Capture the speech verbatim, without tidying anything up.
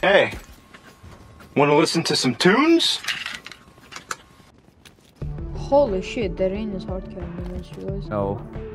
Hey, wanna listen to some tunes? Holy shit, the rain is hard carrying, I just realized. No.